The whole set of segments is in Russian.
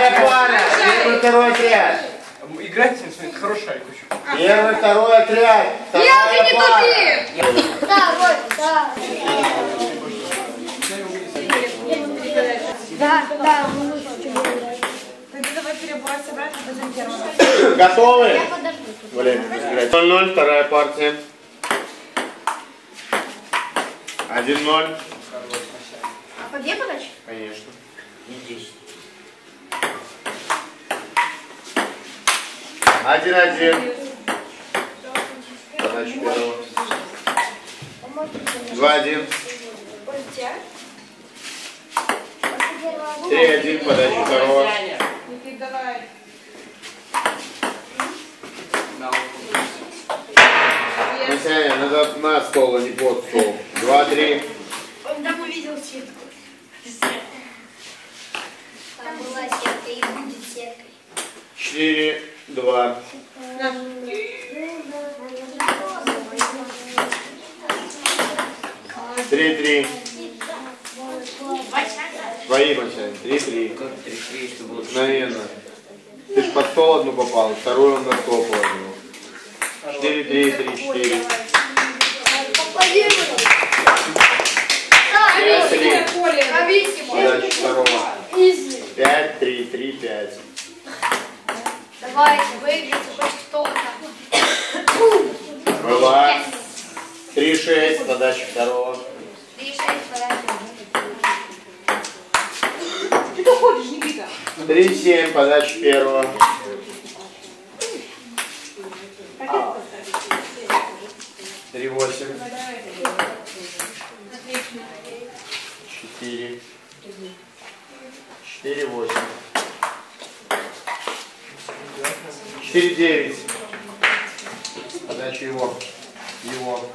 Вторая пара. Первый, второй отряд. Играть с ним, это хорошая еще. Первый, второй отряд. Вторая пара. Да, вот, да. Да, мы лучше играть. Тогда давай перебораться обратно, пойдем первого. Готовы? Я подожду. Валерий, играть. 0-0, вторая партия. 1-0. А по две подачи? Конечно. Не 10. 1-1. Подача первого. 2-1. 3-1. Подача второго. Никит, давай. Митяня, надо на стол, а не под стол. 2-3. Он там увидел сетку. Там была сетка и будет сеткой. 4-2. 3-3. Твои, Митяня. 3-3. Как 3-3, что было? Мгновенно. Ты ж под стол одну попал, вторую он на стол положил. 4-3, 3-4. Подача второго. 5-3, 3-5. Давайте, выиграйте хоть кто-то. Была. 3-6, подача второго. 3-6 подачи. Ты что ходишь, Никита? 3-7, подача первого. 3-8. 4. 4-8. 4-9. Подача его. Его.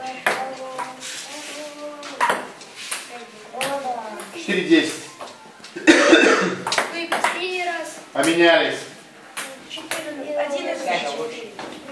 4-10. Вы последний раз. Поменялись. 1-5.